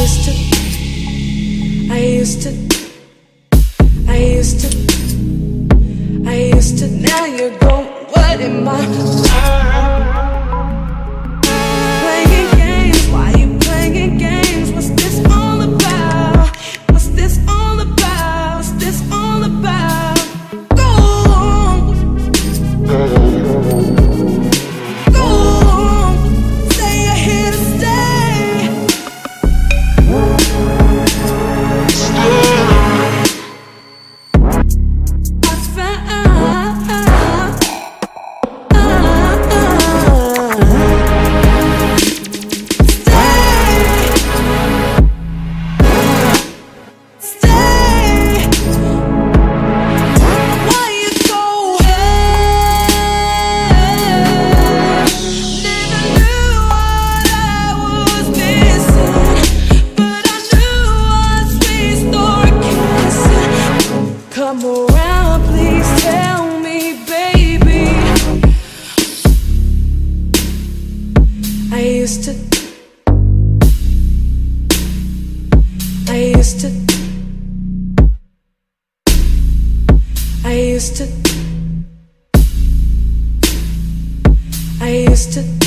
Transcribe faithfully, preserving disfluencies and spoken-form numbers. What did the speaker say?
used to, I used to, I used to, I used to. Now you're gone. What am I? Playing games? Why you playing games? What's this all about? What's this all about? What's this all about? Go on, go on. Say you're here to stay. I found. Come around, please tell me, baby. I used to, I used to, I used to, I used to.